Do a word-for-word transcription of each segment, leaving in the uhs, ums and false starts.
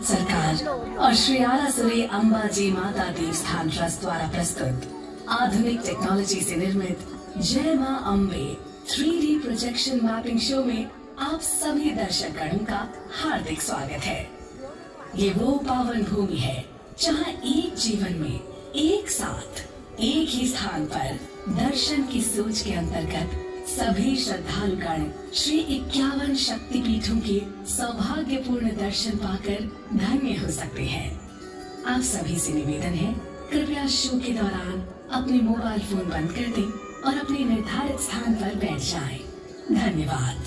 सरकार और श्री आरासुरी अंबाजी माता देवस्थान ट्रस्ट द्वारा प्रस्तुत आधुनिक टेक्नोलॉजी से निर्मित जय मां Ambe three D projection mapping show में आप सभी दर्शकगणों का हार्दिक स्वागत है। ये वो पावन भूमि है जहां एक जीवन में एक साथ एक ही स्थान पर दर्शन की सोच के अंतर्गत सभी श्रद्धालुगण श्री इक्यावन शक्तिपीठों के सौभाग्यपूर्ण दर्शन पाकर धन्य हो सकते हैं। आप सभी से निवेदन है, कृपया शो के दौरान अपने मोबाइल फोन बंद कर दें और अपने निर्धारित स्थान पर बैठ जाएं। धन्यवाद।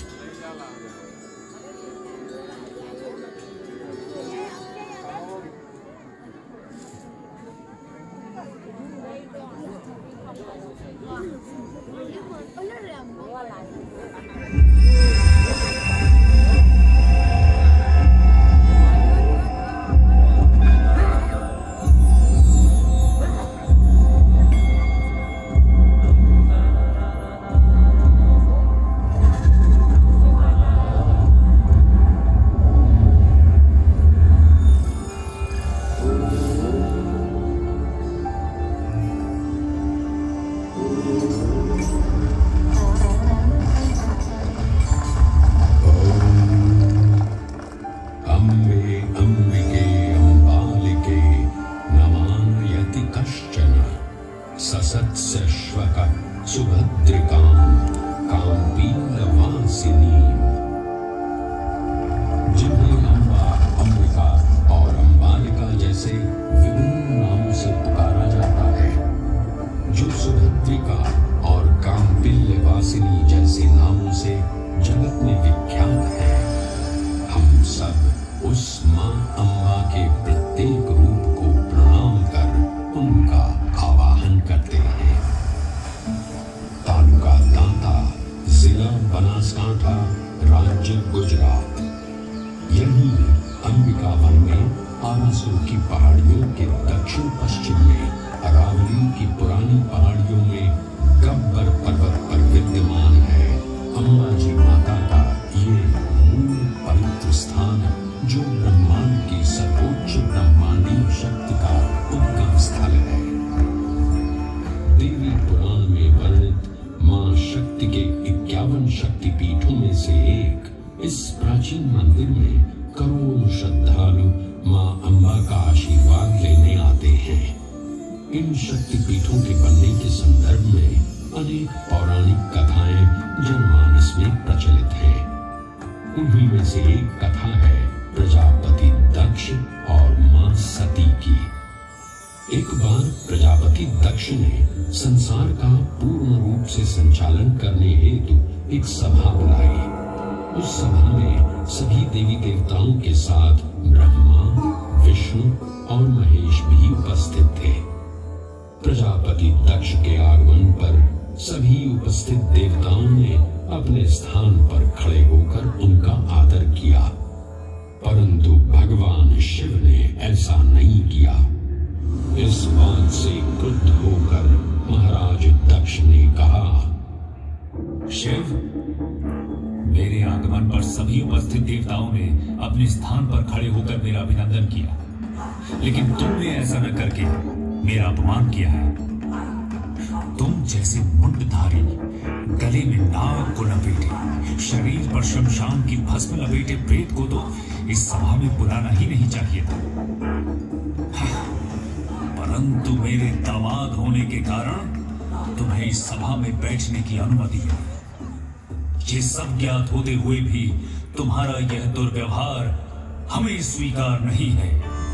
होते हुए भी तुम्हारा यह दुर्व्यवहार हमें स्वीकार नहीं है।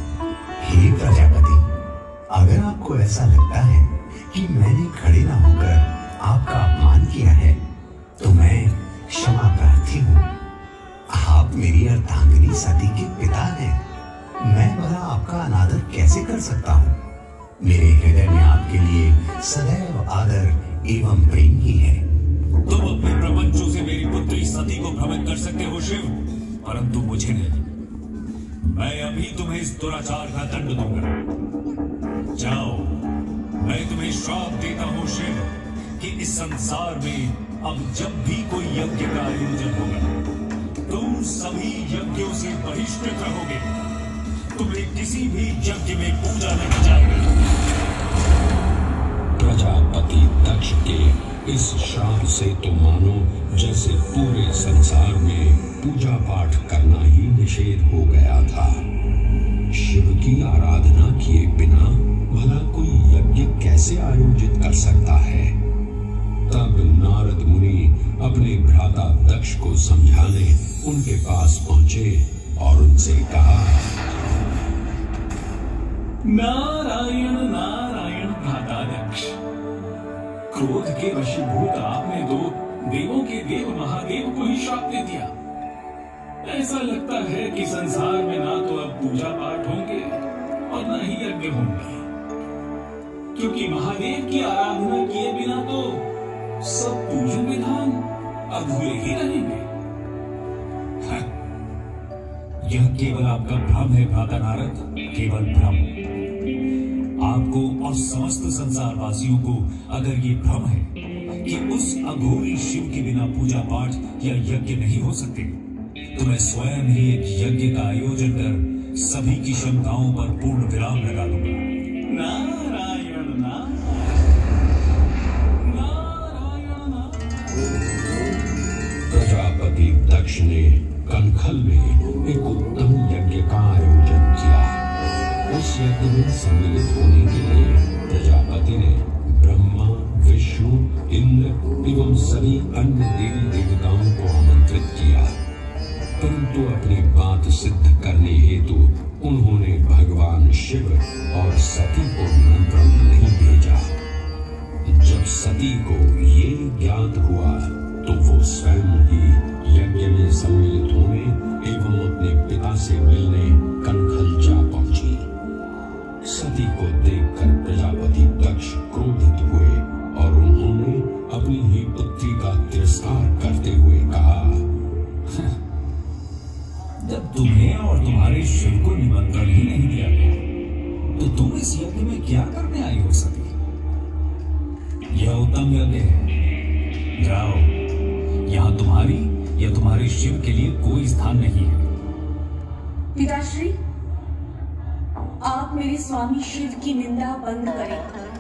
हे प्रजापति, अगर आपको ऐसा लगता है कि मैंने खड़े न होकर आपका अपमान किया है, तो मैं क्षमा प्रार्थी हूँ। आप मेरी अर्धांगिनी सती के पिता हैं। मैं भला आपका अनादर कैसे कर सकता हूँ? मेरे हृदय में आपके लिए सदैव आदर एवं प्रेम ही है। तुम अपने प्रपंचों से मेरी पुत्री सती को भ्रमित कर सकते हो शिव, परंतु मुझे नहीं। मैं अभी तुम्हें इस दुराचार का दंड दूंगा। जाओ, मैं तुम्हें श्राप देता हूँ शिव कि इस संसार में अब जब भी कोई यज्ञ का आयोजन होगा, तुम सभी यज्ञों से बहिष्कृत रहोगे। किसी भी यज्ञ में पूजा नहीं जाएगी। प्रजापति दक्ष के इस श्राप से तो मानो जैसे पूरे संसार में पूजा पाठ करना ही निषेध हो गया था। शिव की आराधना किए बिना भला कोई यज्ञ कैसे आयोजित कर सकता है। तब नारद मुनि अपने भ्राता दक्ष को समझाने उनके पास पहुंचे और उनसे कहा, नारायण नारायण भ्राता दक्ष, क्रोध के वशीभूत आपने तो देवों के देव महादेव को ही श्राप दे दिया। ऐसा लगता है कि संसार में ना तो अब पूजा पाठ होंगे और ना ही यज्ञ होंगे, क्योंकि महादेव की आराधना किए बिना तो सब पूजन विधान अधूरे ही रहेंगे। हाँ, यह केवल आपका भ्रम है भ्राता नारद, केवल भ्रम। आपको और समस्त संसार वासियों को अगर ये भ्रम है कि उस अघोरी शिव के बिना पूजा पाठ या यज्ञ नहीं हो सकते, तो मैं स्वयं ही एक यज्ञ का आयोजन कर सभी की शंकाओं पर पूर्ण विराम लगा दूंगा। नारायण नारायण। प्रजापति दक्ष ने कनखल में एक उत्तम यज्ञ का आयोजन किया। उस यज्ञ में सम्मिलित होने के लिए प्रजापति ने ब्रह्मा, विष्णु, इंद्र एवं सभी अन्य देवी देवताओं को आमंत्रित किया, परंतु अपनी बात सिद्ध करने हेतु उन्होंने भगवान शिव और सती को निमंत्रण नहीं भेजा। जब सती को ये ज्ञात हुआ तो वो स्वयं ही यज्ञ में सम्मिलित होने एवं अपने पिता से मिलने कनखल जा पहुंची। सती को देखकर प्रजापति दक्ष क्रोधित हुए और उन्होंने अपनी ही पुत्री का तिरस्कार करते हुए कहा, जब तुम्हें और तुम्हारे शिव को निमंत्रण ही नहीं दिया गया, तो तुम इस यज्ञ में क्या करने आई हो सके? यह उत्तम यज्ञ है, जाओ, यहाँ तुम्हारी या तुम्हारे शिव के लिए कोई स्थान नहीं है। पिताश्री, आप मेरे स्वामी शिव की निंदा बंद करें।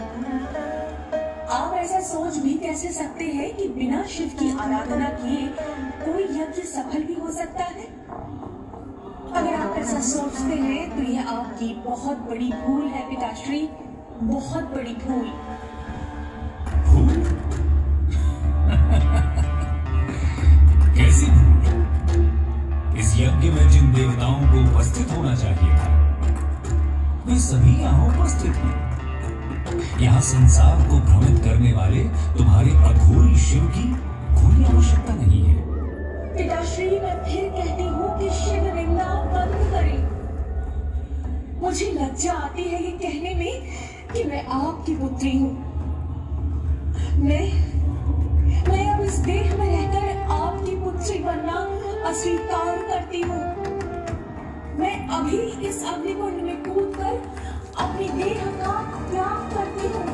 आप ऐसा सोच भी कैसे सकते हैं कि बिना शिव की आराधना किए कोई यज्ञ सफल भी हो सकता है? अगर आप ऐसा सोचते हैं तो यह आपकी बहुत बड़ी भूल है पिताश्री, बहुत बड़ी भूल। भूल? कैसी भूल? इस यज्ञ में जिन देवताओं को उपस्थित होना चाहिए था, वे सभी यहाँ उपस्थित हैं। यहाँ संसार को भ्रमित करने वाले तुम्हारे अघोरी शिव की कोई आवश्यकता नहीं है। पिताश्री, मैं फिर कहती हूँ कि शिव निंदा बंद करें। मुझे लज्जा आती है ये कहने में कि मैं आपकी पुत्री हूँ। मैं मैं अब इस देह में रहकर आपकी पुत्री बनना अस्वीकार करती हूँ। मैं अभी इस अग्निकुंड में कूदकर अपनी देह का त्याग करती हूँ।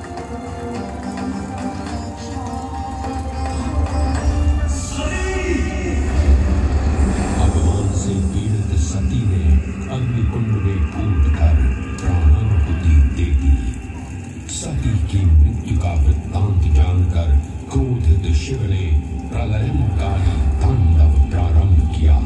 भगवान से पीड़ित सती ने अग्निकुंड में कूदकर प्राणाहुति दे दी। सती की मृत्यु का वृत्तांत जानकर क्रोधित शिव ने प्रलयंकारी तांडव प्रारंभ किया।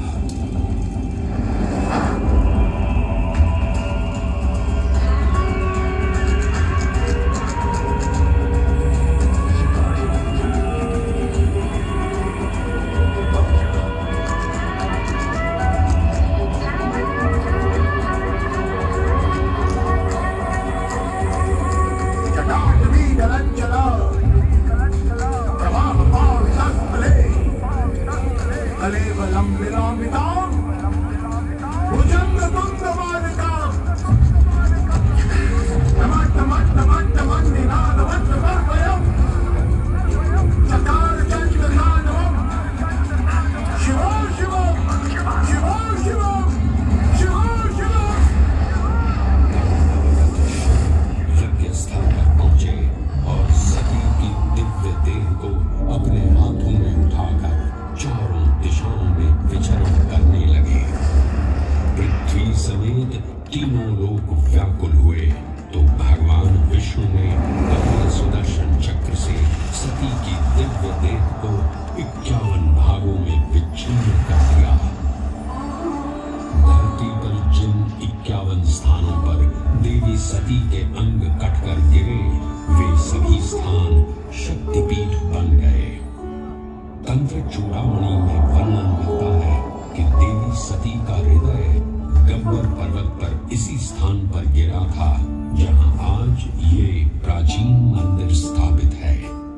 तीनों लोग व्याकुल हुए तो भगवान विष्णु ने अपने सुदर्शन चक्र से सती की दिव्य देह को इक्यावन भागों में विच्छिन्न कर दिया। धरती पर जिन इक्यावन स्थानों पर देवी सती के अंग कटकर गिरे, वे सभी स्थान शक्तिपीठ बन गए। तंत्र चूड़ामणि में वर्णन मिलता है कि देवी सती का हृदय गब्बर पर्वत पर इसी स्थान पर गिरा था जहां आज ये प्राचीन मंदिर स्थापित है।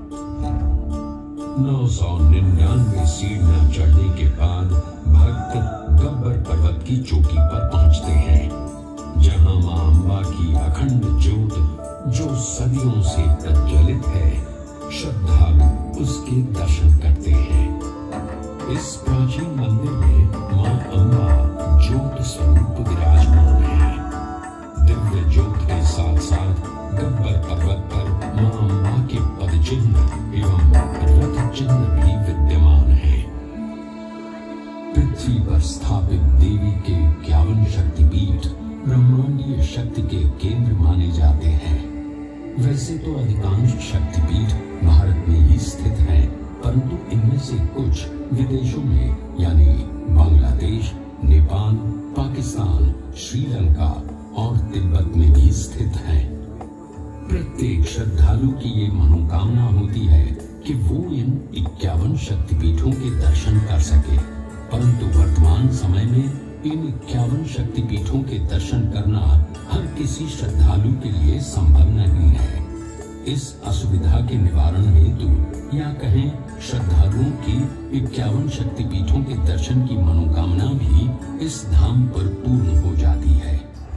नौ सौ निन्यानवे सीढ़ियां चढ़ने के बाद भक्त गब्बर पर्वत की चोटी पर पहुंचते हैं, जहां मां अम्बा की अखंड ज्योत जो सदियों से प्रज्वलित है, श्रद्धालु उसके दर्शन करते हैं। इस प्राचीन मंदिर में मां अम्बा ज्योत स्वरूप विराजमान है। दिव्य ज्योत के साथ साथ गब्बर पर्वत पर मां अम्बा के पद चिन्ह एवं रथ चिन्ह भी विद्यमान है। पृथ्वी पर स्थापित देवी के इक्यावन शक्तिपीठ ब्रह्मांडीय शक्ति के केंद्र माने जाते हैं। वैसे तो अधिकांश शक्तिपीठ भारत में ही स्थित हैं, परंतु इनमें से कुछ विदेशों में यानी बांग्लादेश, नेपाल, पाकिस्तान, श्रीलंका और तिब्बत में भी स्थित हैं। प्रत्येक श्रद्धालु की ये मनोकामना होती है कि वो इन इक्यावन शक्तिपीठों के दर्शन कर सके, परंतु वर्तमान समय में इन इक्यावन शक्तिपीठों के दर्शन करना हर किसी श्रद्धालु के लिए संभव नहीं है। इस असुविधा के निवारण हेतु या कहें श्रद्धालुओं की इक्यावन शक्तिपीठों के दर्शन की मनोकामना भी इस धाम पर पूर्ण हो जाती है।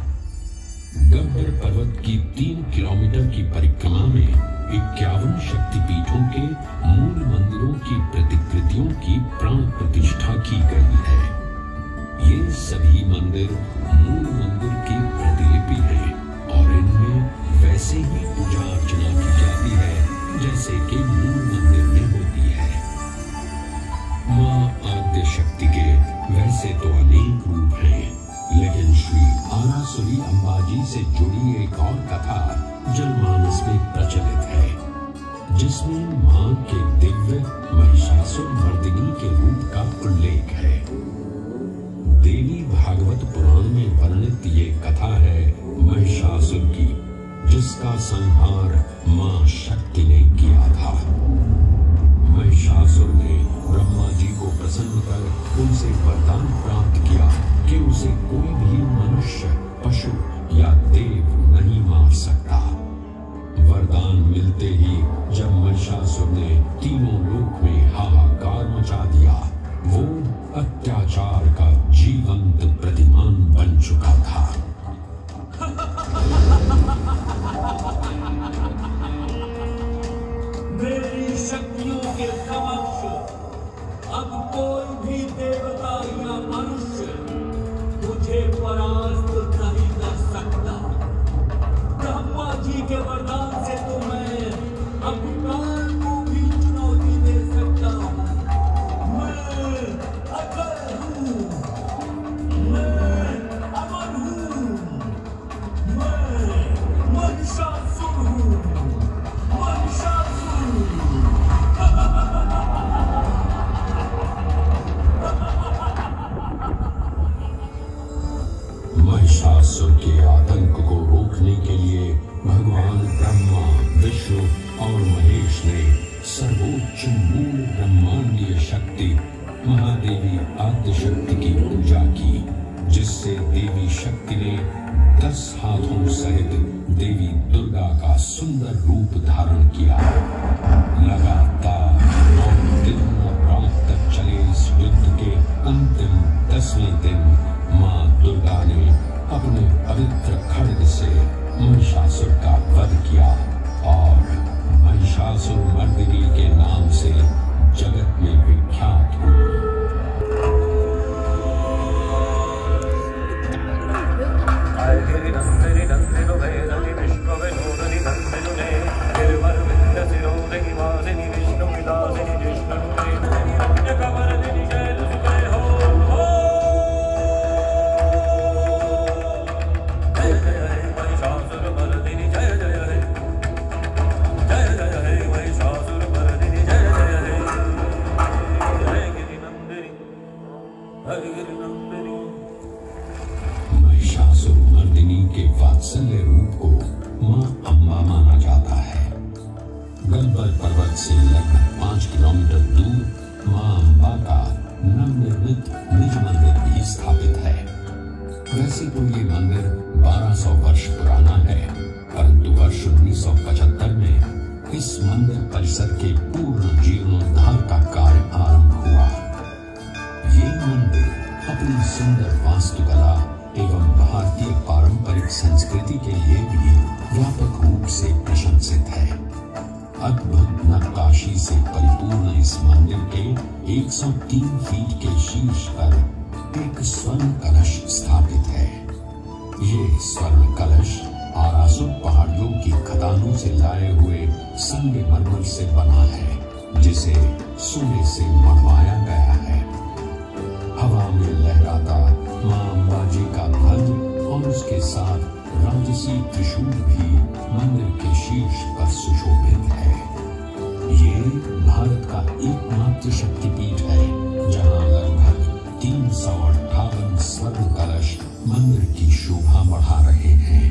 गब्बर पर्वत की तीन किलोमीटर की परिक्रमा में इक्यावन शक्तिपीठों के मूल मंदिरों की प्रतिकृतियों की प्राण प्रतिष्ठा की गई है। ये सभी मंदिर मूल मंदिर की प्रतिलिपि है और इनमें वैसे ही पूजा अर्चना की जाती है जैसे कि मूल मंदिर में होती है। मां आद्य शक्ति के वैसे तो अनेक रूप हैं, लेकिन श्री आरासुरी अंबाजी से जुड़ी एक और कथा जनमानस में प्रचलित है, जिसमें मां के दिव्य महिषासुर मर्दिनी के रूप का उल्लेख है। देवी भागवत पुराण में वर्णित ये कथा है महिषासुर की, जिसका संहार मां शक्ति ने किया था। महिषासुर ने ब्रह्मा जी को प्रसन्न कर उनसे वरदान प्राप्त किया कि उसे कोई भी मनुष्य, पशु या देव नहीं मार सकता। वरदान मिलते ही जब महिषासुर ने तीनों लोक में हाहाकार मचा दिया, वो अत्याचार का जीवंत प्रतिमान बन चुका था। मेरी शक्तियों के समक्ष अब कोई भी देवता या मनुष्य मुझे परास्त नहीं कर सकता। ब्रह्मा जी के वरदान से तो मैं अब काल को भी चुनौती दे सकता हूँ। मैं अजय हूँ, मैं अमर हूँ, मैं महिषासुर हूँ, महिषासुर। महिषासुर के आतंक को रोकने के लिए भगवान ब्रह्मा, विष्णु और महेश ने सर्वोच्च मूल ब्रह्मांडीय शक्ति महादेवी आद्य शक्ति की पूजा की, जिससे देवी शक्ति ने दस हाथों सहित देवी दुर्गा का सुंदर रूप धारण किया। लगातार नौ दिन और रात तक चले इस युद्ध के अंतिम दसवें दिन मां दुर्गा ने अपने पवित्र खड्ग से महिषासुर का वध किया और महिषासुर मर्दिनी के नाम से जगत में विख्यात हुई। देवी के वात्सल्य रूप को मां अम्बा माना जाता है। गब्बर पर्वत से लगभग पांच किलोमीटर दूर मां अम्बा का नवनिर्मित निज मंदिर भी स्थापित है। वैसे तो ये मंदिर बारह सौ वर्ष पुराना है, परंतु वर्ष उन्नीस सौ पचहत्तर में इस मंदिर परिसर के पूर्ण जीर्णोद्धार का कार्य आरंभ हुआ। ये मंदिर अपनी सुंदर वास्तुकला एवं भारतीय पारंपरिक संस्कृति के लिए भी व्यापक रूप से प्रशंसित है। अद्भुत नक्काशी से परिपूर्ण इस मंदिर के एक सौ तीन फीट के शीर्ष पर एक स्वर्ण कलश स्थापित है। ये स्वर्ण कलश आरासुर पहाड़ियों की खदानों से लाए हुए संगमरमर से बना है, जिसे सोने से मढ़वाया गया है। हवा में लहराता मां अम्बा जी का ध्वज और उसके साथ राजसी त्रिशूल भी मंदिर के शीर्ष पर सुशोभित है। ये भारत का एकमात्र शक्तिपीठ है जहां लगभग तीन सौ अट्ठावन स्वर्ण कलश मंदिर की शोभा बढ़ा रहे हैं।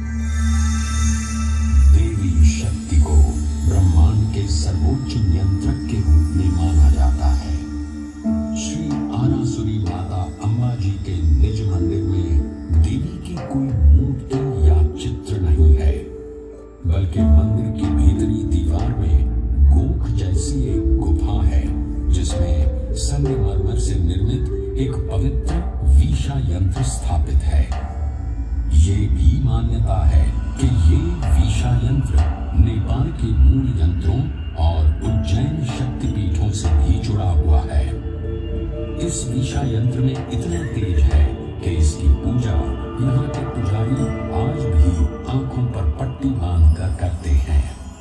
देवी शक्ति को ब्रह्मांड के सर्वोच्च नियंत्रक के रूप में माना जाता है। श्री आरासुरी माता अम्बा जी के निज मंदिर में देवी की कोई मूर्ति या चित्र नहीं है, बल्कि मंदिर की भीतरी दीवार में गोख जैसी एक गुफा है, जिसमें संगमरमर से निर्मित एक पवित्र वीशा यंत्र स्थापित है। ये भी मान्यता है कि ये वीशा यंत्र नेपाल के मूल यंत्रों और उज्जैन शक्तिपीठों से भी जुड़ा हुआ है। इस वीशा यंत्र में इतना तेज है कि इसकी पूजा यहाँ के पुजारी आज भी आंखों पर पट्टी बांधकर करते हैं।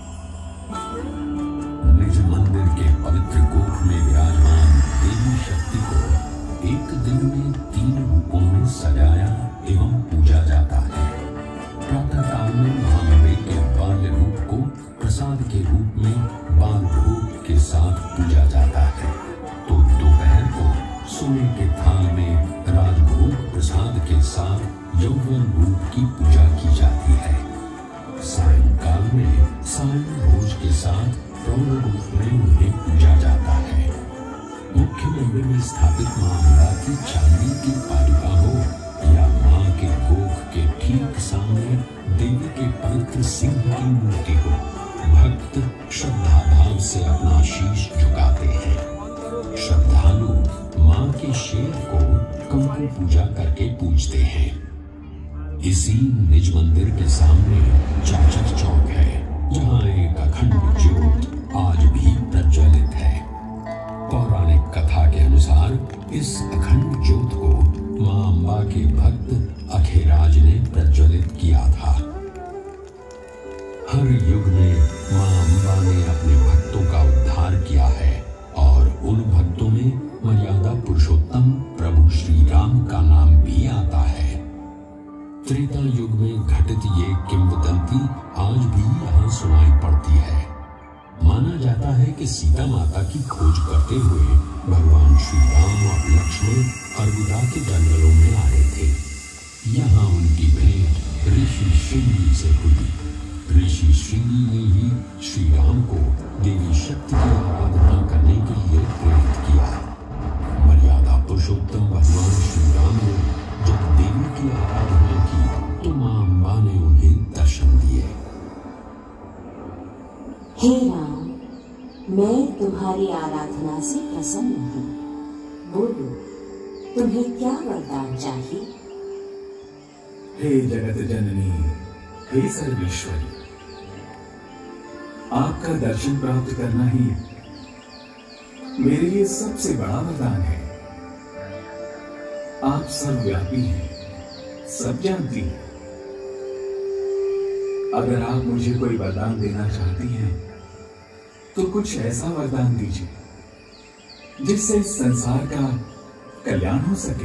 निज मंदिर के पवित्र गोख में विराजमान देवी शक्ति को एक दिन में तीन रूपों में सजाया एवं पूजा जाता है। प्रातः काल में महादेव के बाल्य रूप को प्रसाद के रूप में बाल भोग के साथ पूजा जाता है, तो दोपहर को सोने के थाल में राजभोग प्रसाद के साथ यौवन रूप की पूजा की जाती है। सायंकाल में सायं भोज के साथ प्रौढ़ रूप में उन्हें पूजा जाता है। मुख्य मंदिर में स्थापित मां अम्बा की चांदी की पादुका हो या मां के गोख के ठीक सामने देवी के पवित्र सिंह की मूर्ति हो, भक्त श्रद्धा भाव से अपना शीश झुकाते हैं। श्रद्धालु मां के शेर को कंकु पूजा करके पूजते हैं। इसी निज मंदिर के सामने चाचक चौक है, जहां एक अखंड ज्योत आज भी प्रज्वलित है। पौराणिक कथा के अनुसार इस अखंड ज्योत को मां अम्बा के भक्त अखेराज ने प्रज्वलित किया था। हर युग में मां अम्बा ने अपने भक्तों का उद्धार किया है और उन भक्तों में मर्यादा पुरुषोत्तम प्रभु श्री राम का नाम भी आता है। त्रेता युग में घटित ये किंवदंती आज भी यहाँ सुनाई पड़ती है। माना जाता है कि सीता माता की खोज करते हुए भगवान श्री राम और लक्ष्मण अर्बुदा के जंगलों में आए थे। यहाँ उनकी भेंट ऋषि श्रृंगी से हुई। ऋषि श्रृंगी ने ही श्री राम को देवी शक्ति की आराधना करने के लिए प्रेरित किया। मर्यादा पुरुषोत्तम भगवान श्री राम ने जब देवी की आराधना की तो मां अम्बा ने उन्हें दर्शन दिए। हे राम, मैं तुम्हारी आराधना से प्रसन्न हूँ। बोलो, तुम्हें क्या वरदान चाहिए? हे जगत जननी, हे सर्वेश्वरी, आपका दर्शन प्राप्त करना ही मेरे लिए सबसे बड़ा वरदान है। आप सर्वव्यापी हैं, सब जानती हैं। अगर आप मुझे कोई वरदान देना चाहती हैं, तो कुछ ऐसा वरदान दीजिए जिससे इस संसार का कल्याण हो सके।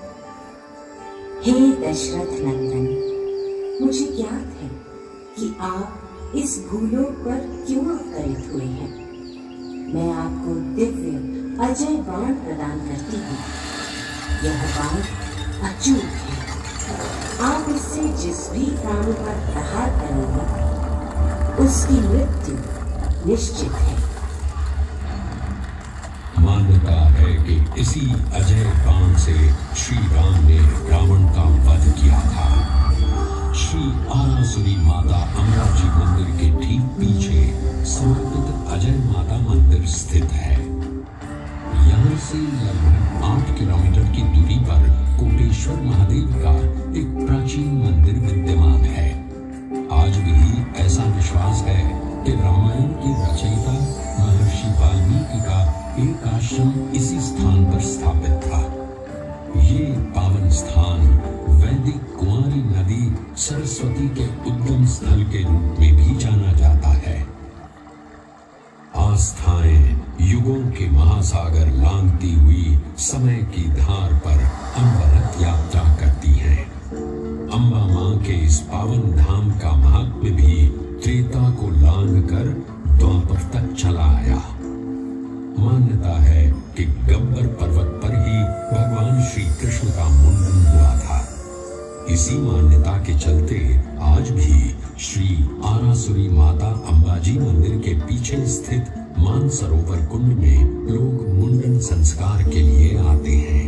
हे दशरथ नंदन, मुझे ज्ञात है कि आप इस भूलोक पर क्यों अवतरित हुए हैं। मैं आपको दिव्य अजय बाण प्रदान करती हूँ। यह बाण अचूक है, आप इससे जिस भी प्राणी पर प्रहार करेंगे उसकी मृत्यु निश्चित है। मान्यता है कि इसी अजय बाण से श्री राम ने रावण का वध किया था। श्री आरासुरी माता अम्बा जी मंदिर के ठीक पीछे समर्पित अजय माता मंदिर स्थित है। यहाँ से लगभग आठ किलोमीटर की दूरी पर कोटेश्वर महादेव का एक प्राचीन मंदिर विद्यमान है। आज भी ऐसा विश्वास है कि रामायण के रचयिता महर्षि वाल्मीकि का एक आश्रम इसी स्थान पर स्थापित था। ये पावन स्थान वैदिक कुंवारी नदी सरस्वती के उद्गम स्थल के रूप में भी जाना जाता है। आस्थाएं युगों के महासागर लांघती हुई समय की धार पर अनवरत यात्रा करती हैं। अम्बा मां के इस पावन धाम का महात्म्य भी त्रेता को लांघ कर द्वापर तक चला आया। मान्यता है कि गब्बर पर्वत पर ही भगवान श्री कृष्ण का मुंडन हुआ था। इसी मान्यता के चलते आज भी श्री आरासुरी माता अंबाजी मंदिर के पीछे स्थित मानसरोवर कुंड में लोग मुंडन संस्कार के लिए आते हैं।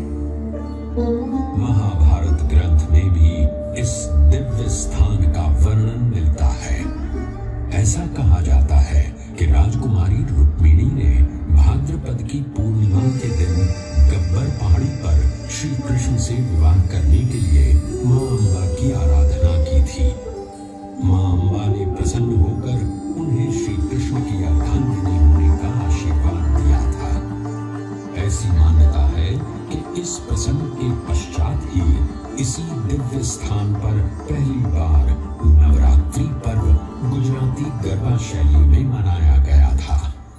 महाभारत ग्रंथ में भी इस दिव्य स्थान का वर्णन मिलता है। ऐसा कहा जाता है कि राजकुमारी रुक्मिणी ने भाद्रपद की पूर्णिमा के दिन गब्बर पहाड़ी पर श्री कृष्ण से विवाह करने के लिए मां अम्बा की आराधना की थी। मां अम्बा ने प्रसन्न होकर उन्हें श्री कृष्ण की अर्धांगिनी होने का आशीर्वाद दिया था। ऐसी मान्यता है कि इस प्रसंग के पश्चात ही इसी दिव्य स्थान पर पहली बार नवरात्रि पर्व गुजराती गरबा शैली में मनाया गया था।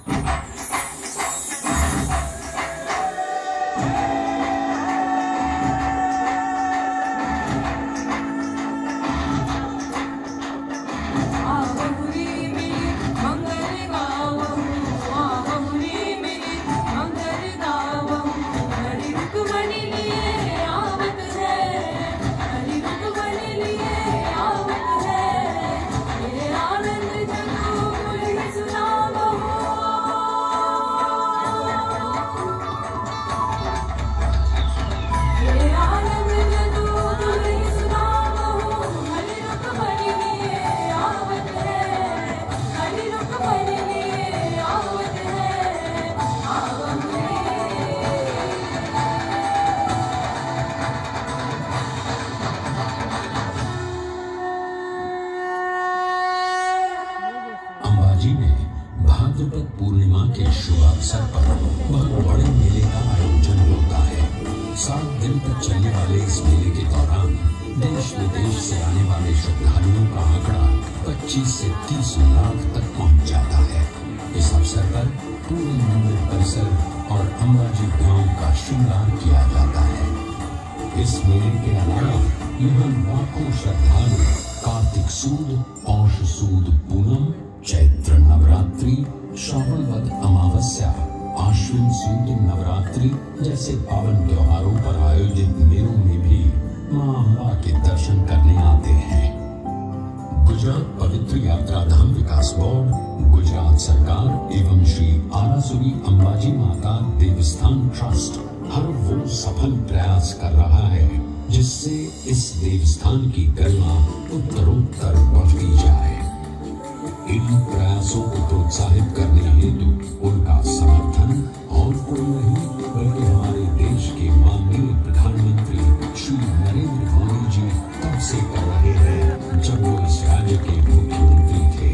भाद्रपद पूर्णिमा के शुभ अवसर पर बहुत बड़े मेले का आयोजन होता है। सात दिन तक चलने वाले इस मेले के दौरान देश विदेश से आने वाले श्रद्धालुओं का आंकड़ा पच्चीस से तीस लाख तक पहुंच जाता है। इस अवसर पर पूरे मंदिर परिसर और अंबाजी गांव का श्रृंगार किया जाता है। इस मेले के अलावा यहाँ लाखों श्रद्धालु कार्तिक सूद, पौष सूद पूनम, चैत्र नवरात्रि, श्रावण वद अमावस्या, आश्विन सूद नवरात्रि जैसे पावन त्योहारों पर आयोजित मेलों में भी मां अम्बा के दर्शन करने आते हैं। गुजरात पवित्र यात्रा धाम विकास बोर्ड, गुजरात सरकार एवं श्री आरासुरी अंबाजी माता देवस्थान ट्रस्ट हर वो सफल प्रयास कर रहा है जिससे इस देवस्थान की गरिमा उत्तरोत्तर बढ़ती जाए। इन प्रयासों को प्रोत्साहित करने हेतु उनका समर्थन और कोई नहीं बल्कि हमारे देश के माननीय प्रधानमंत्री श्री नरेंद्र मोदी जी तब से कर रहे हैं जब वो इस राज्य के मुख्यमंत्री थे।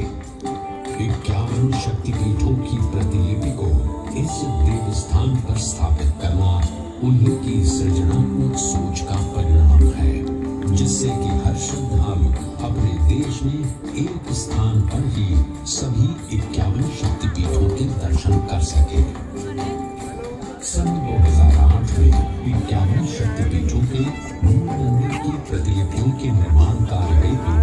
इक्यावन शक्तिपीठों की प्रतिलिपि को इस देवस्थान पर स्थापित करना उन्हीं की सृजनात्मक सोच का परिणाम है, जिससे कि हर श्रद्धालु अपने देश में एक स्थान पर ही सभी इक्यावन शक्तिपीठों के दर्शन कर सके। सन दो हज़ार आठ में इक्यावन शक्तिपीठों के मूल मंदिर की प्रतिलिपियों के निर्माण कार्य हेतु